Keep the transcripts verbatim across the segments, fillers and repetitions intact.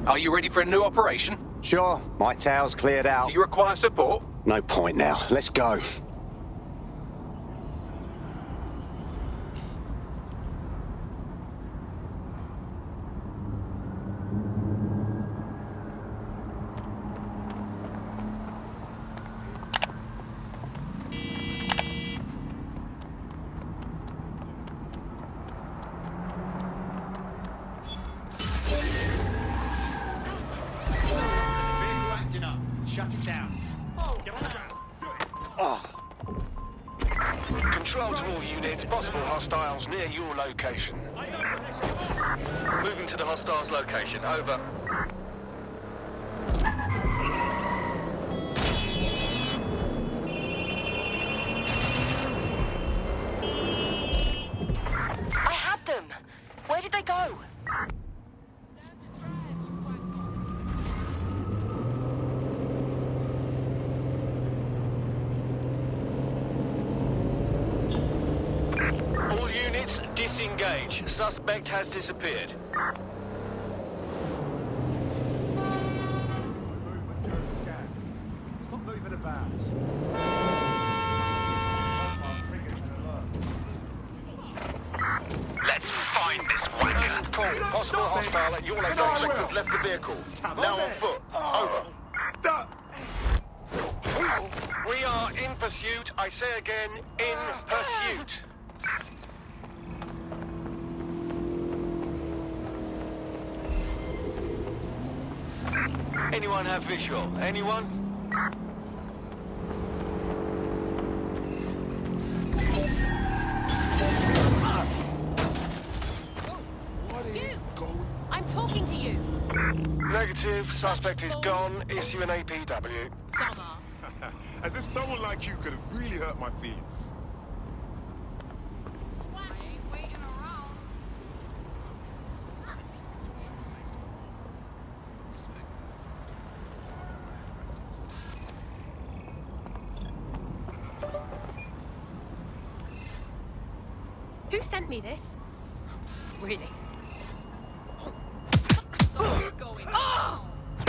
Are you ready for a new operation? Sure, my tail's cleared out. Do you require support? No point now. Let's go. Shut it down. Get on the ground. Do it. Oh. Control to all units. Possible hostiles near your location. Moving to the hostiles' location. Over. I had them. Where did they go? All units, disengage. Suspect has disappeared. Stop moving about. Let's find this wanker. Call. Possible hostile at your location. Suspect has left the vehicle. Now on foot. Over. We are in pursuit. I say again, in pursuit. Anyone have visual? Anyone? What is going? I'm talking to you. Negative. Suspect is gone. Issue an A P W. Dumbass. As if someone like you could have really hurt my feelings. I ain't waiting around. Who sent me this? Really? Something's going on.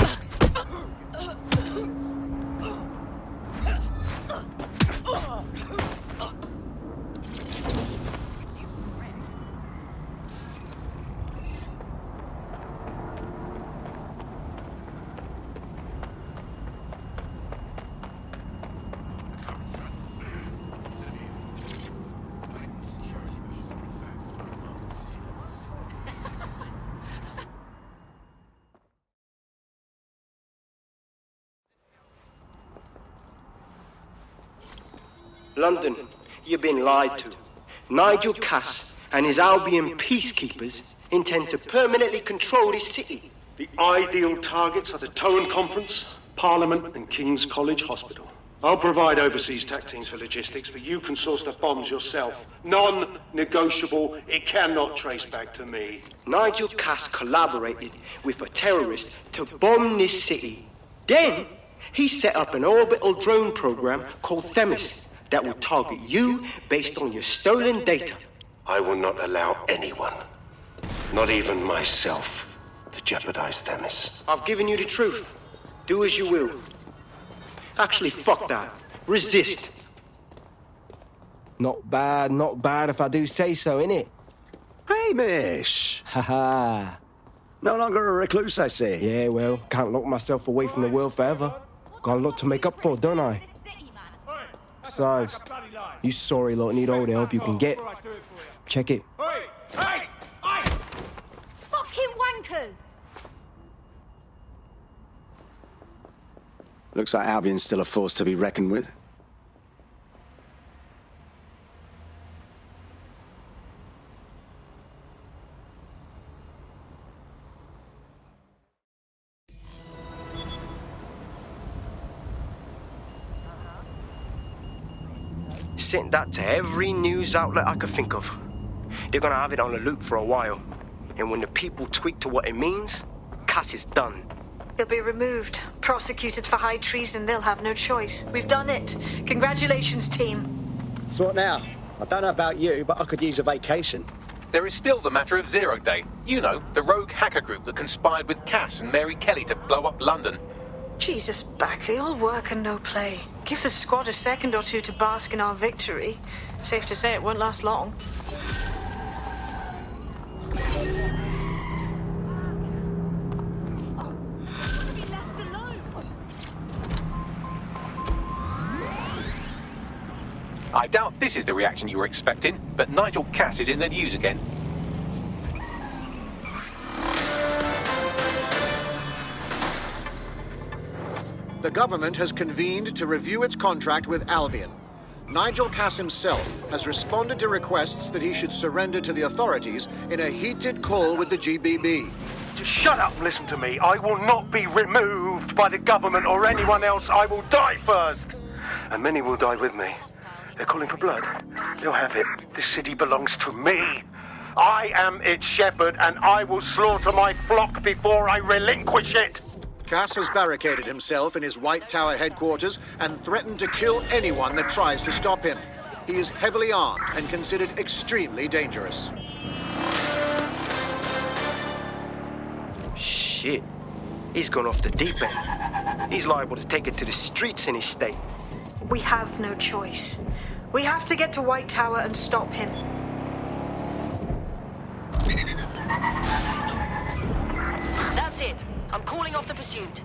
London, you've been lied to. Nigel Cass and his Albion peacekeepers intend to permanently control this city. The ideal targets are the Towan Conference, Parliament and King's College Hospital. I'll provide overseas tac teams for logistics, but you can source the bombs yourself. Non-negotiable. It cannot trace back to me. Nigel Cass collaborated with a terrorist to bomb this city. Then, he set up an orbital drone program called Themis that will target you based on your stolen data. I will not allow anyone, not even myself, to jeopardize Themis. I've given you the truth. Do as you will. Actually, fuck that. Resist. Not bad, not bad if I do say so, innit? Hamish! Haha. No longer a recluse, I see. Yeah, well, can't lock myself away from the world forever. Got a lot to make up for, don't I? Besides, you sorry lot need all the help you can get. Check it. Hey! Hey! Hey! Fucking wankers! Looks like Albion's still a force to be reckoned with. Sent that to every news outlet I could think of. They're gonna have it on the loop for a while. And when the people tweak to what it means, Cass is done. He'll be removed, prosecuted for high treason. They'll have no choice. We've done it. Congratulations, team. So what now? I don't know about you, but I could use a vacation. There is still the matter of Zero Day. You know, the rogue hacker group that conspired with Cass and Mary Kelly to blow up London. Jesus, Bagley, all work and no play. Give the squad a second or two to bask in our victory. Safe to say it won't last long. I doubt this is the reaction you were expecting, but Nigel Cass is in the news again. The government has convened to review its contract with Albion. Nigel Cass himself has responded to requests that he should surrender to the authorities in a heated call with the G B B. Just shut up and listen to me. I will not be removed by the government or anyone else. I will die first. And many will die with me. They're calling for blood. They'll have it. This city belongs to me. I am its shepherd, and I will slaughter my flock before I relinquish it. Cass has barricaded himself in his White Tower headquarters and threatened to kill anyone that tries to stop him. He is heavily armed and considered extremely dangerous. Shit. He's gone off the deep end. He's liable to take it to the streets in his state. We have no choice. We have to get to White Tower and stop him. That's it. I'm calling off the pursuit.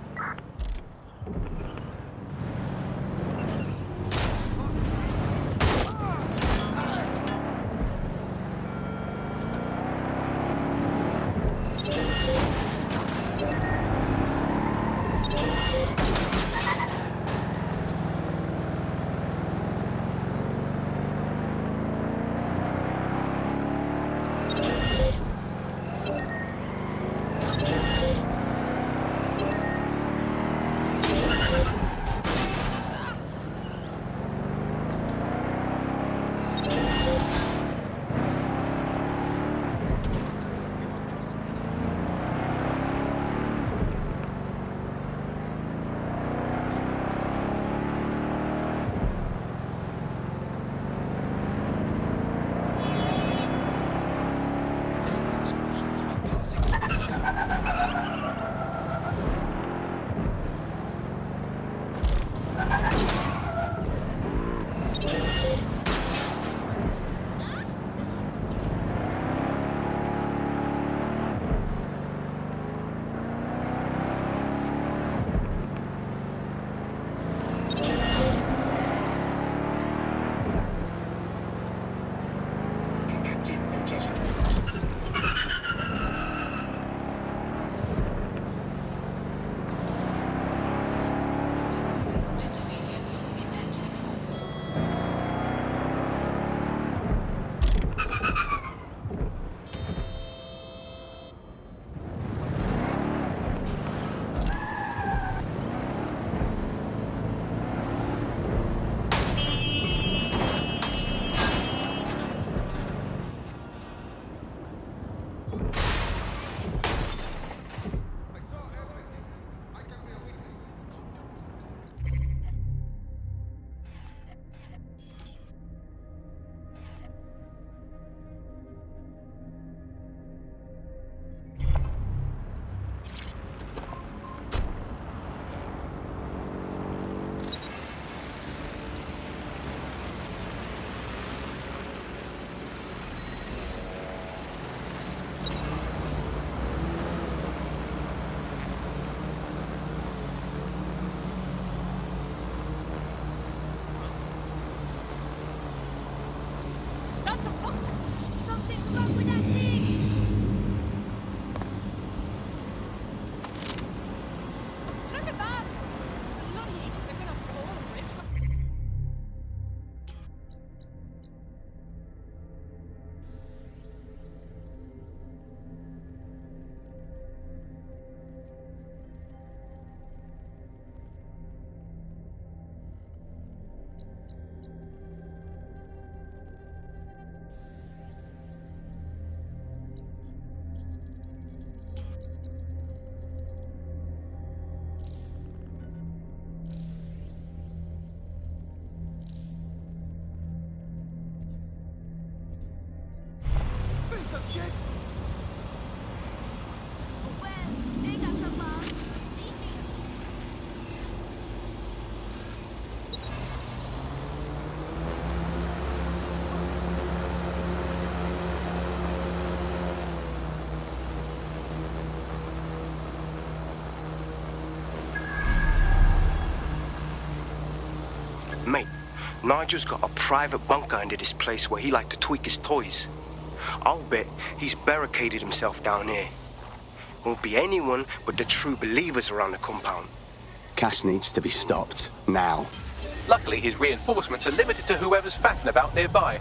Mate, Nigel's got a private bunker under this place where he liked to tweak his toys. I'll bet he's barricaded himself down here. Won't be anyone but the true believers around the compound. Cass needs to be stopped, now. Luckily, his reinforcements are limited to whoever's faffing about nearby.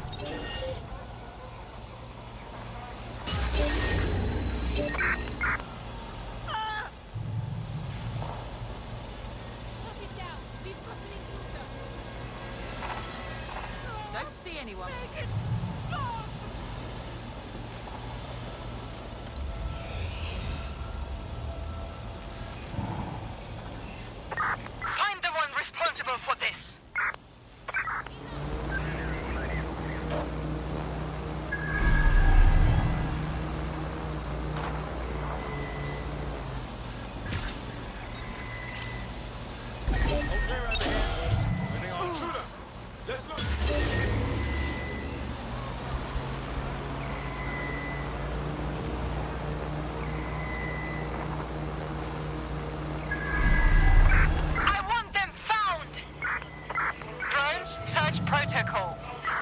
Don't see anyone. I'm the one responsible for this. Protocol.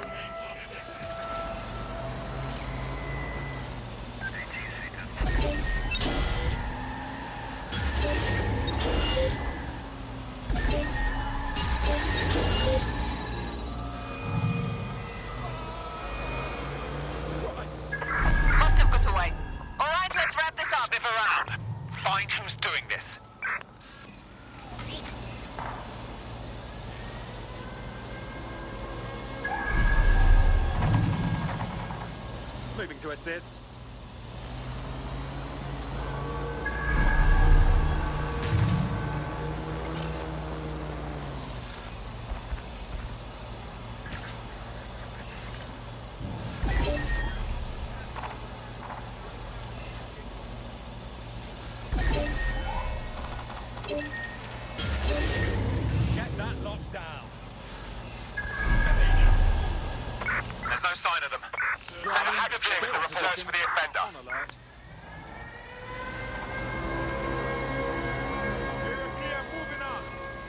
Must have got away. All right, let's wrap this up. Sniff around. Find who's doing this. Moving to assist. Get that locked down. There's no sign of them. Send a hacker clear with the research for the offender. On alert. Clear, clear, moving on.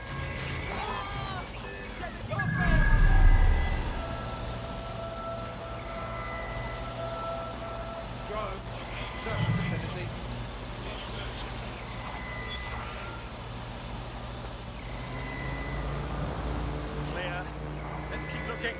Drone, search the vicinity. Clear. Let's keep looking.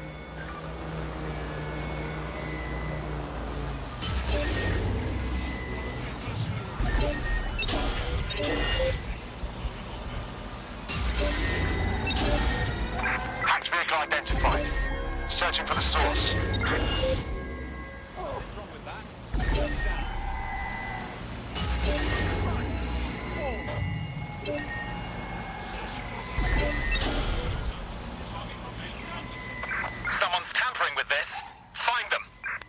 Hacked vehicle identified. Searching for the source. What's wrong with that? Someone's tampering with this. Find them.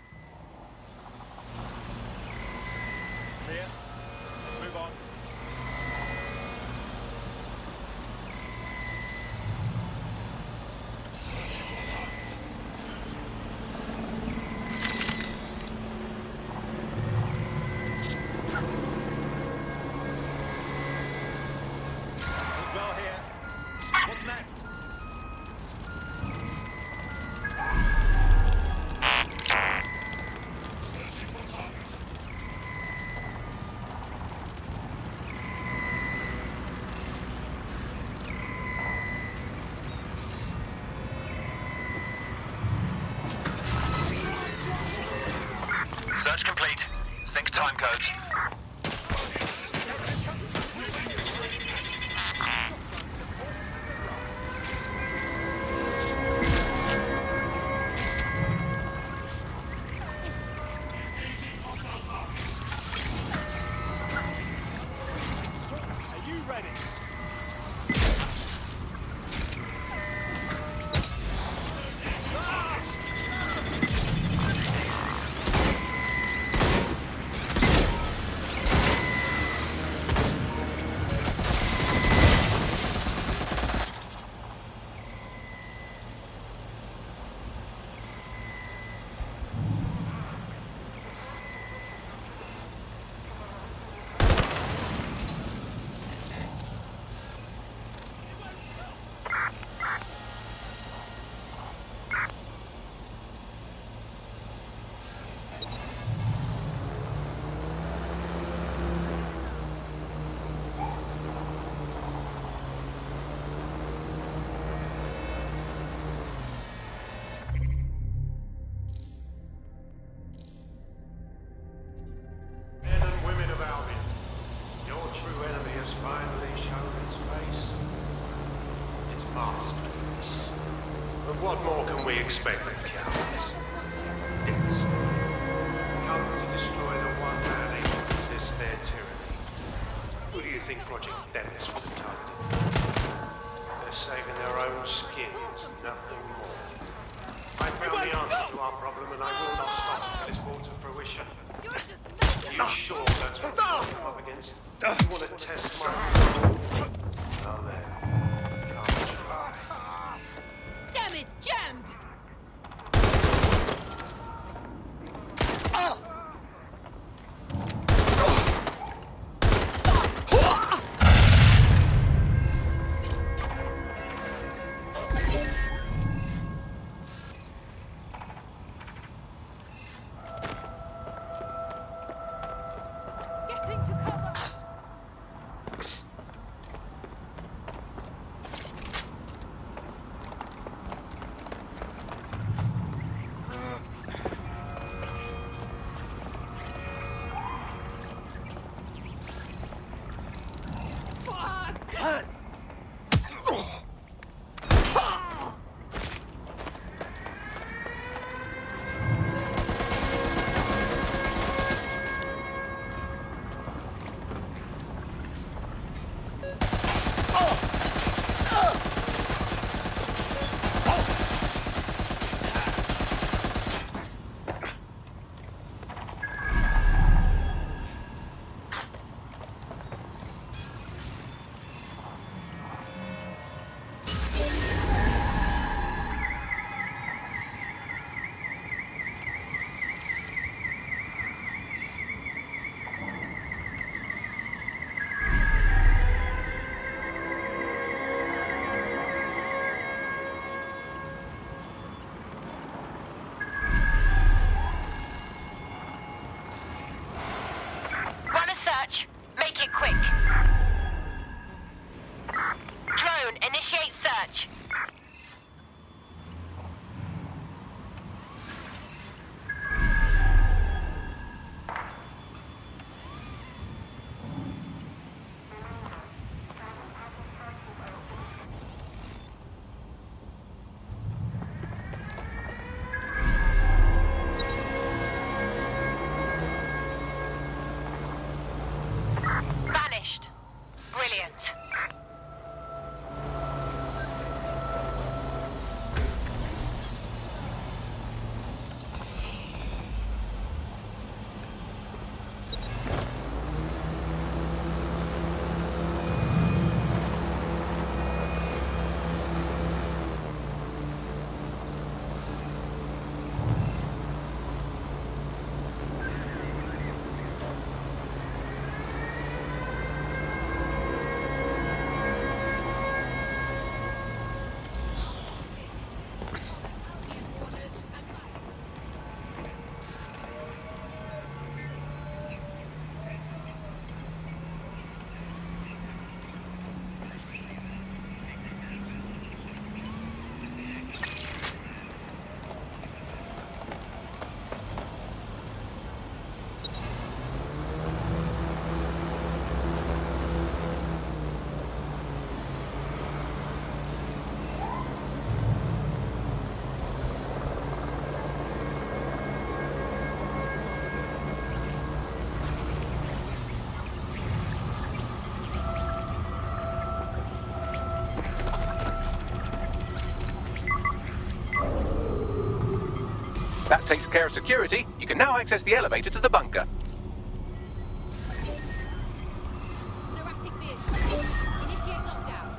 Clear. Let's move on. All's well here. What's next? Search complete. Sync time codes. Are you ready? What more can we expect of cowards? DedSec. Come to destroy the one man able to resist their tyranny. Who do you think Project Themis would have targeted? They're saving their own skins, nothing more. I found the answer to our problem, and I will not stop until it's brought to fruition. Are you sure that's what you're come up against? You want to test my... Well then, come try. Damn it, jammed! Make it quick. Drone, initiate search. Vanished. Brilliant. That takes care of security. You can now access the elevator to the bunker. Erratic vehicle. Initiate lockdown.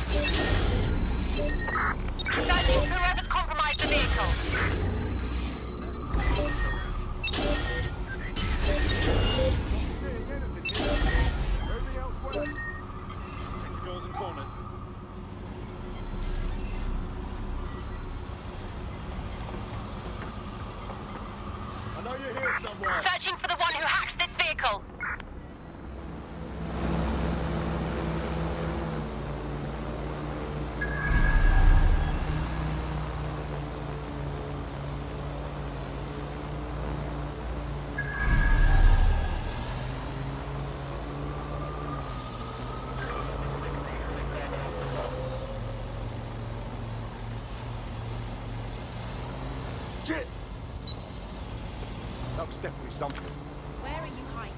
Searching for whoever's compromised the vehicle. Check the doors and corners. I know you're here somewhere. Searching for the one who hacked this vehicle. Shit! That was definitely something. Where are you hiding?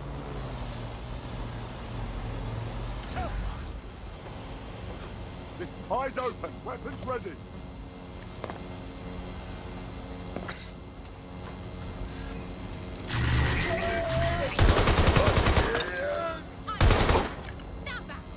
Listen, eyes open, weapons ready. Stand back!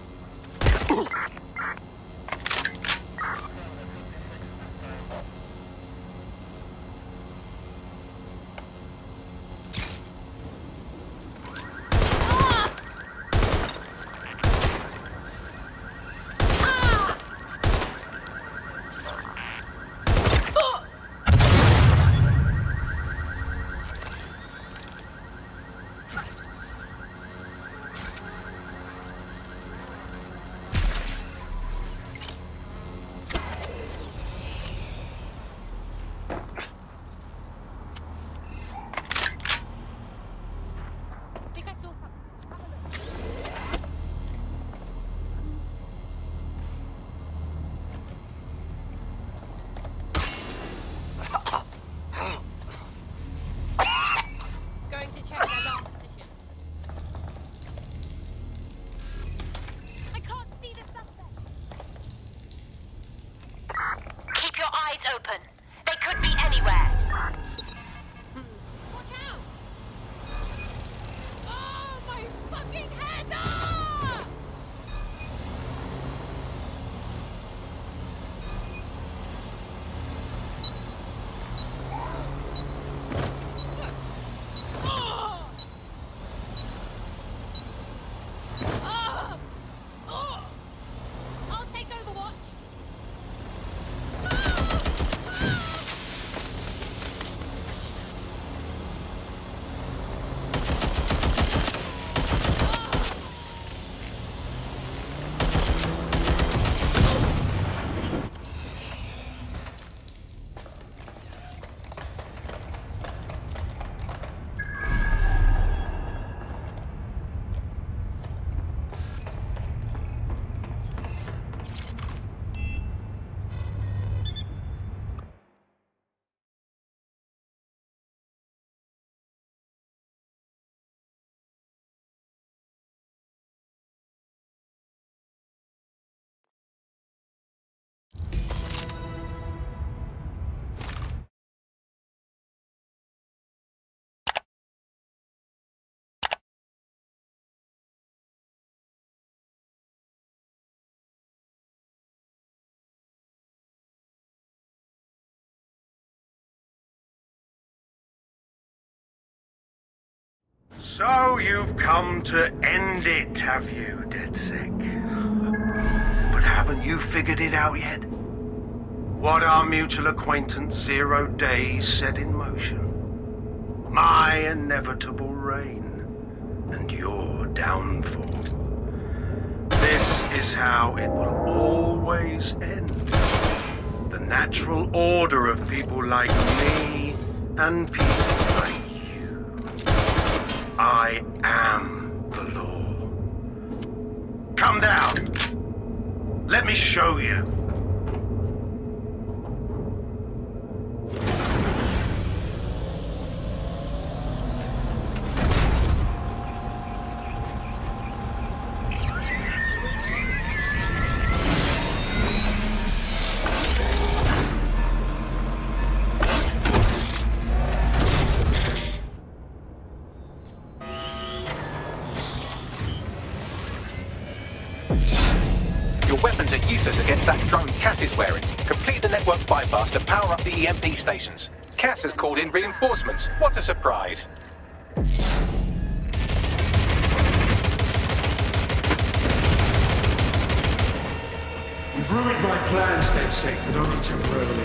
Open. They could be anywhere. Watch out! Oh, my fucking head! Ah! Oh! Ah! Oh! I'll take Overwatch. So you've come to end it, have you, DedSec? But haven't you figured it out yet? What our mutual acquaintance Zero Days set in motion? My inevitable reign and your downfall. This is how it will always end. The natural order of people like me and people like you. I am the law. Come down. Let me show you. Weapons are useless against that drone Cass is wearing. Complete the network bypass to power up the E M P stations. Cass has called in reinforcements. What a surprise. You've ruined my plans, DedSec, but only temporarily.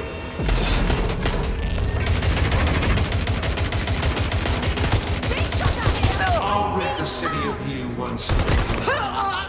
I'll rid the city of you once again.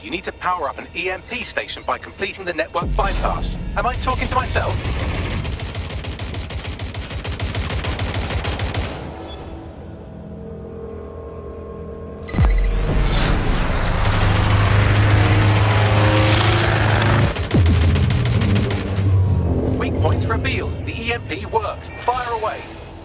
you need to power up an E M P station by completing the network bypass. Am I talking to myself? Weak points revealed. The E M P worked. Fire away.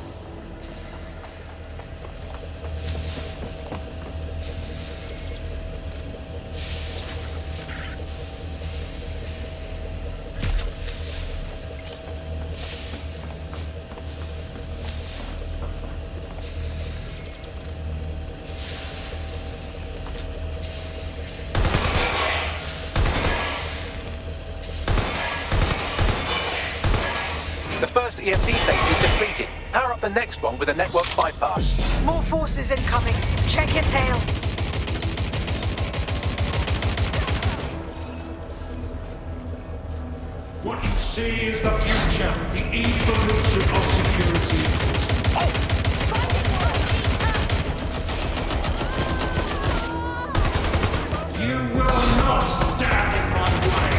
The first E M P station is depleted. Power up the next one with a network bypass. More forces incoming. Check your tail. What you see is the future, the evolution of security. You will not stand in my way.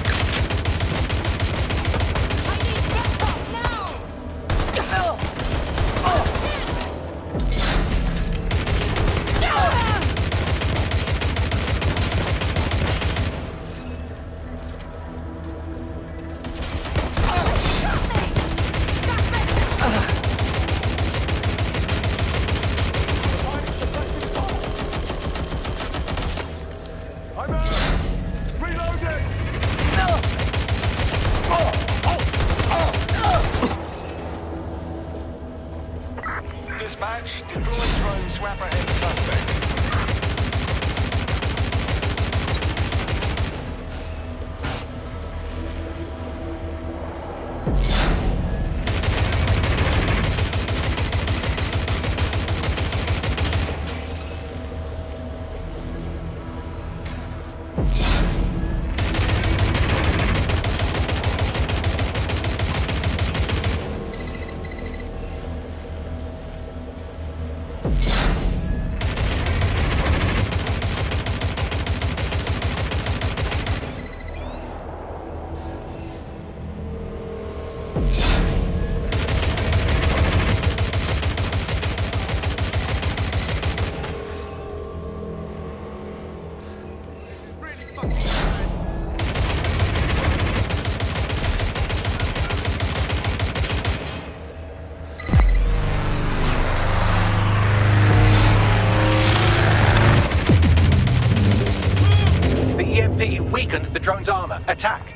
Dispatch, deploy drone swap ahead suspect. Weakened the drone's armor. Attack!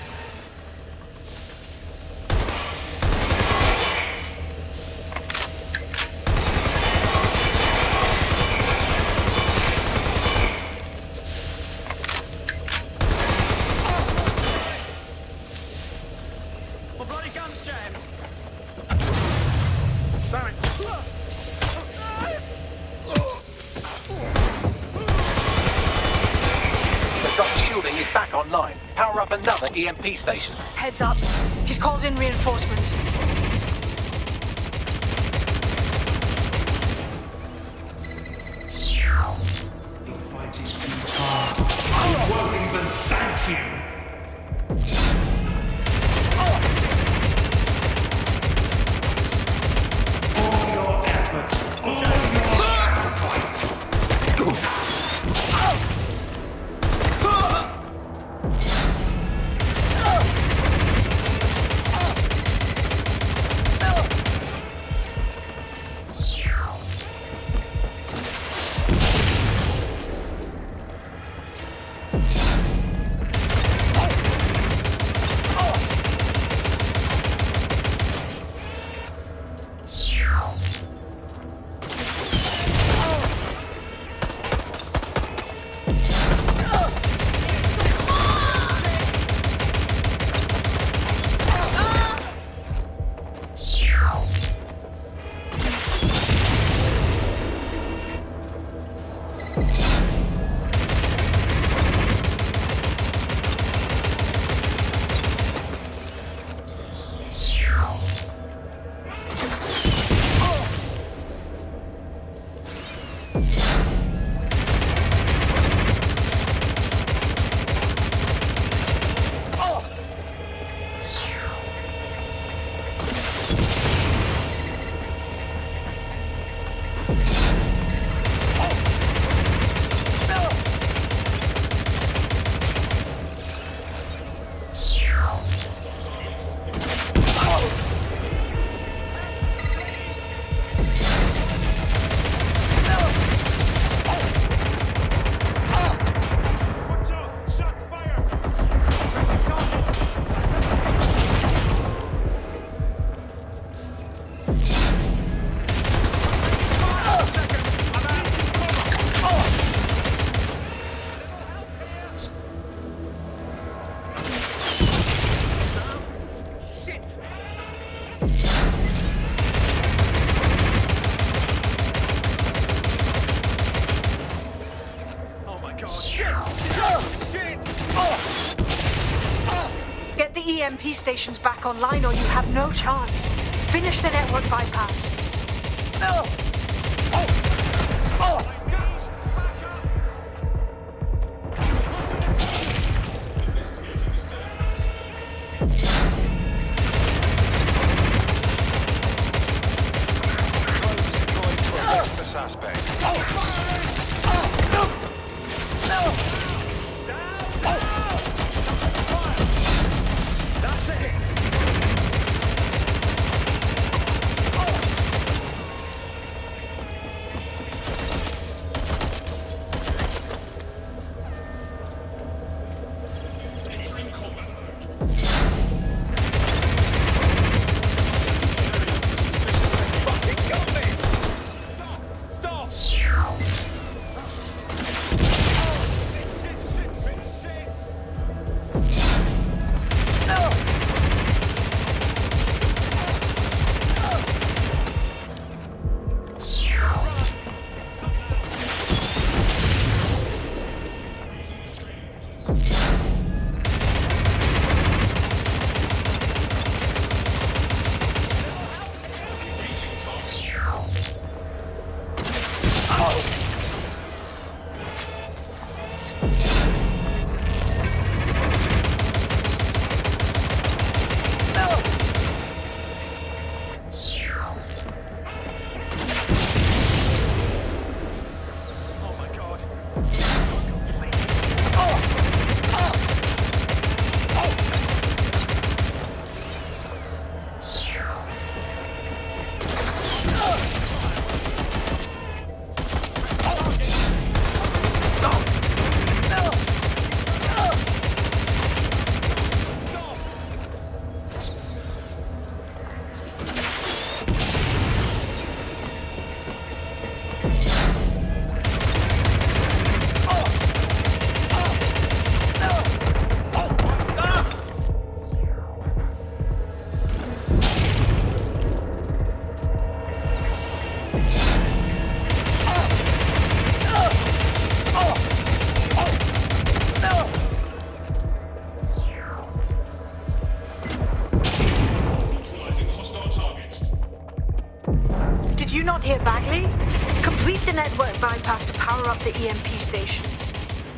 My bloody gun's jammed. Damn it. The drone's shielding is back online. Power up another E M P station. Heads up. He's called in reinforcements. The fight is futile. I won't even thank you. All your efforts, all your sacrifice. E M P stations back online or you have no chance. Finish the network bypass. No! Oh! Oh! The suspect. That's it! Did you not hear Bagley? Complete the network bypass to power up the E M P stations.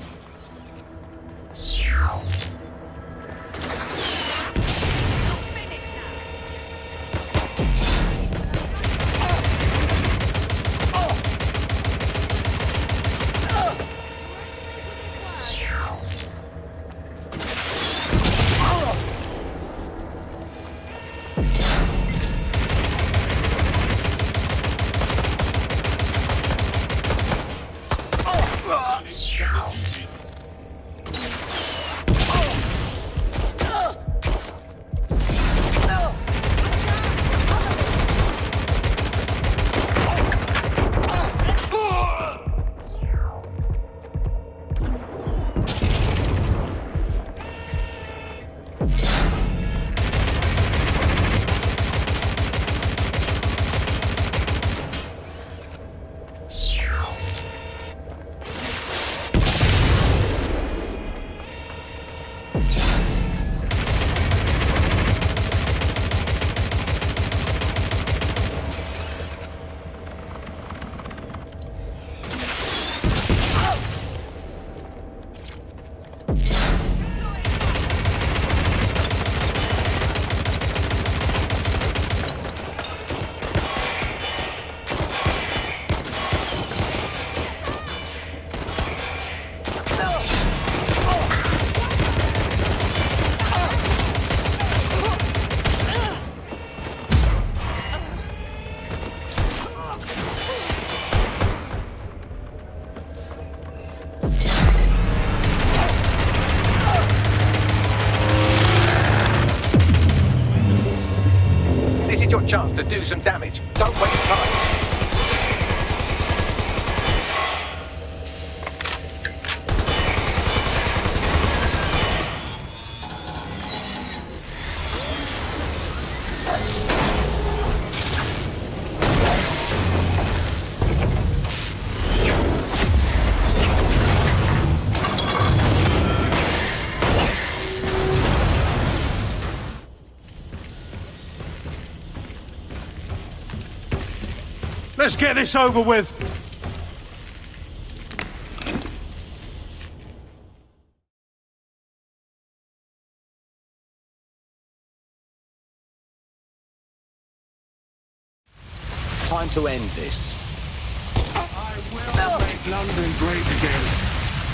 Your chance to do some damage. Don't waste time. Let's get this over with. Time to end this. I will make London great again.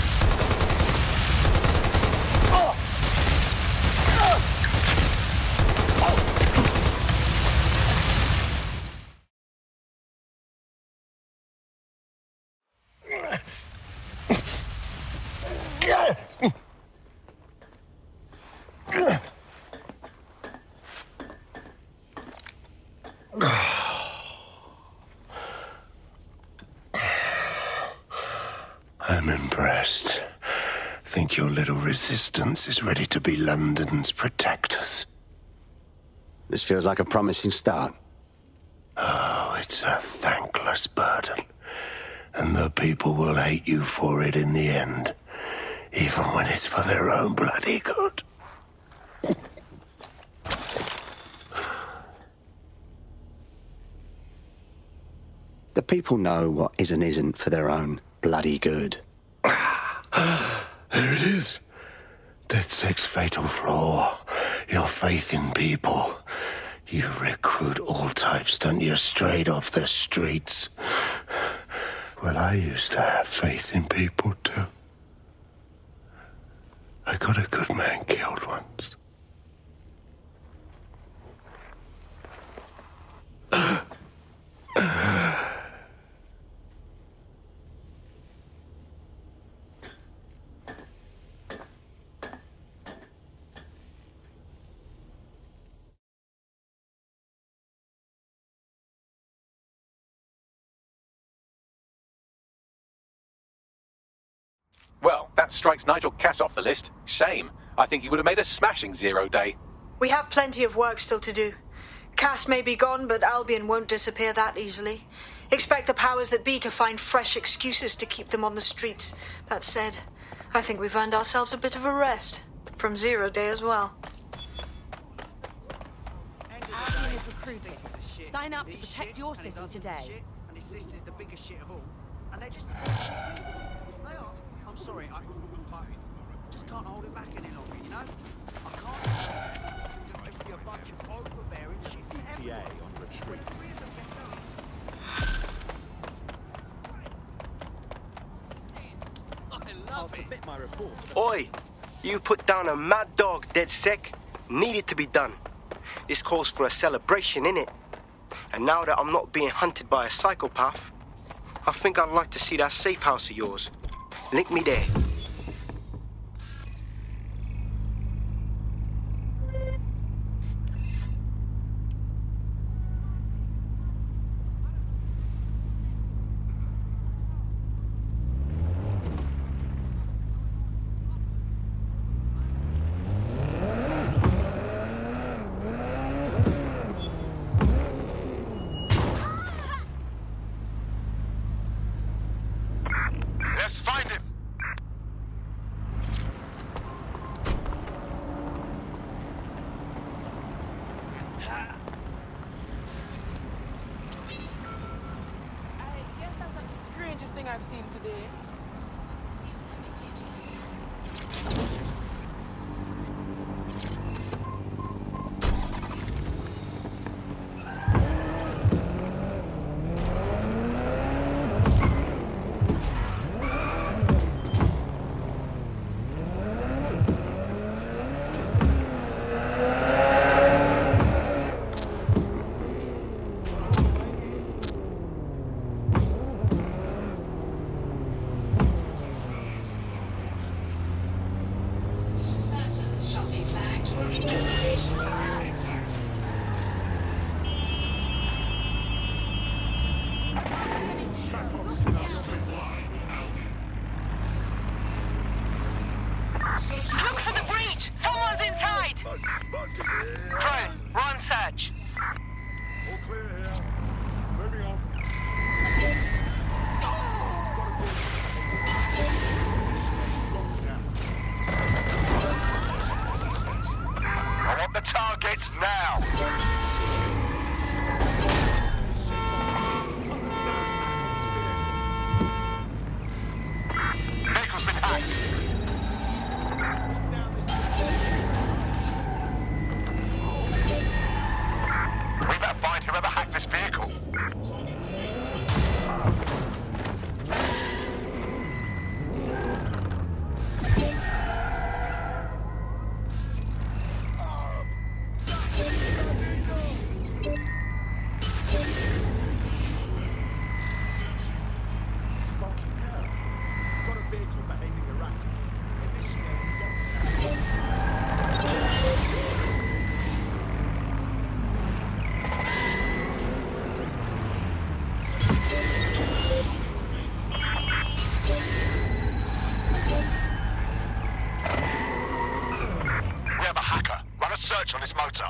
I'm impressed. Think your little resistance is ready to be London's protectors? This feels like a promising start. Oh, it's a thankless burden. And the people will hate you for it in the end. Even when it's for their own bloody good. The people know what is and isn't for their own bloody good. There it is. DedSec's fatal flaw. Your faith in people. You recruit all types, don't you, straight off the streets. Well, I used to have faith in people, too. I got a good man killed once. Well, that strikes Nigel Cass off the list. Shame. I think he would have made a smashing zero day. We have plenty of work still to do. Cass may be gone, but Albion won't disappear that easily. Expect the powers that be to find fresh excuses to keep them on the streets. That said, I think we've earned ourselves a bit of a rest. From zero day as well. Albion is recruiting. Sign up to protect your city today. And his sister's the biggest shit of all. And they're just... They are. I'm sorry, I, I just can't hold it back any longer, you know? I can't... It'll just be a bunch of overbearing shit for everyone. on retreat. I'll submit my report. Oi! You put down a mad dog, DedSec. Needed to be done. This calls for a celebration, innit? And now that I'm not being hunted by a psychopath, I think I'd like to see that safe house of yours. Link me there. Let's find him. I guess that's not the strangest thing I've seen today. search on his motor.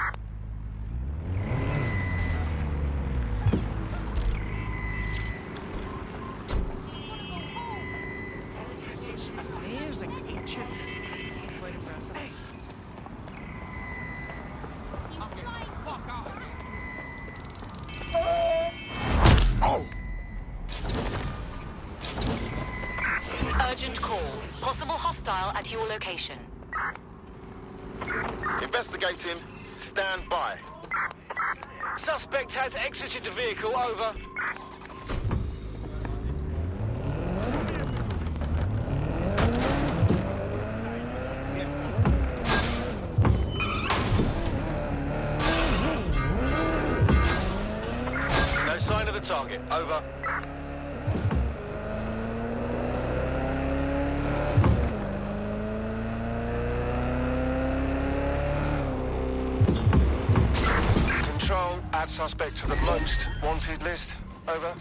Amazing features. Wait for a second. Oh! Urgent call. Possible hostile at your location. Investigating. Stand by. Suspect has exited the vehicle, over. No sign of the target, over. Control, add suspect to the most wanted list. Over.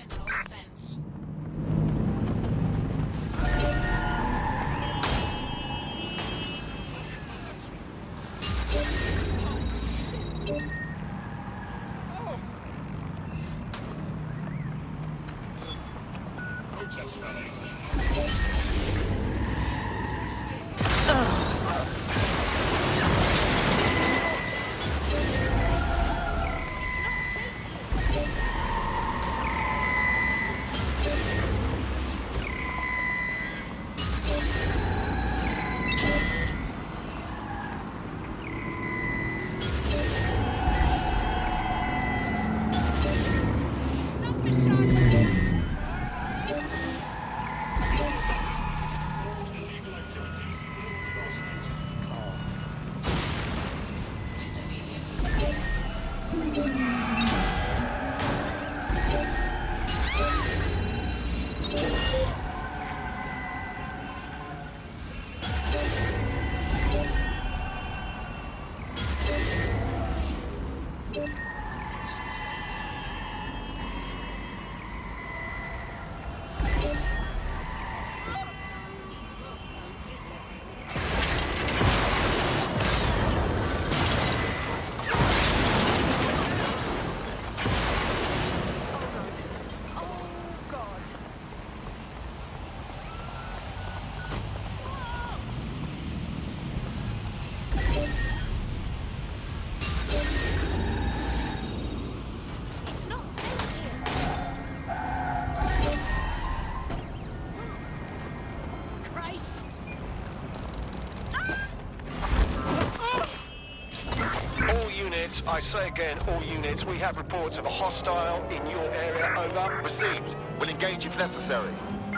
I say again, all units, we have reports of a hostile in your area, over. Received. We'll engage if necessary.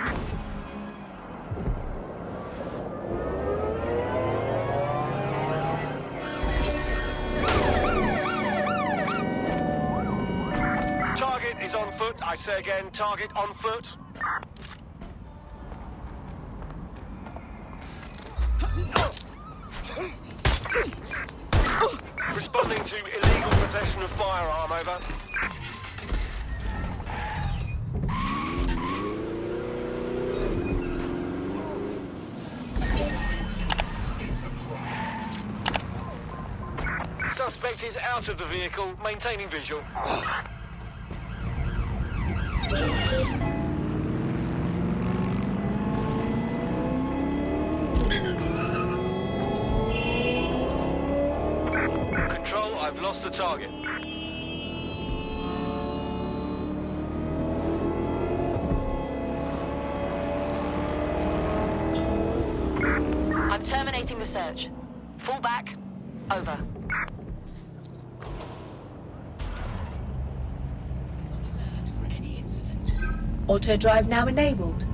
Target is on foot. I say again, target on foot. Responding to illegal possession of firearm, over. Suspect is out of the vehicle, maintaining visual. Control, I've lost the target. I'm terminating the search. Fall back. Over. Auto drive now enabled.